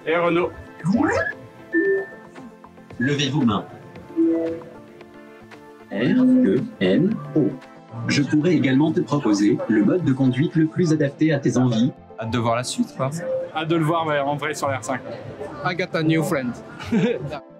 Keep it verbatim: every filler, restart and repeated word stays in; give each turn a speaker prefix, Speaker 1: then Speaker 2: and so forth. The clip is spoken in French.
Speaker 1: Et Renault.
Speaker 2: Levez vos mains. R, E, N, O. Je pourrais également te proposer le mode de conduite le plus adapté à tes envies.
Speaker 3: Hâte de voir la suite, quoi.
Speaker 1: Hâte de le voir, mais en vrai sur l'R cinq.
Speaker 4: I got a new friend.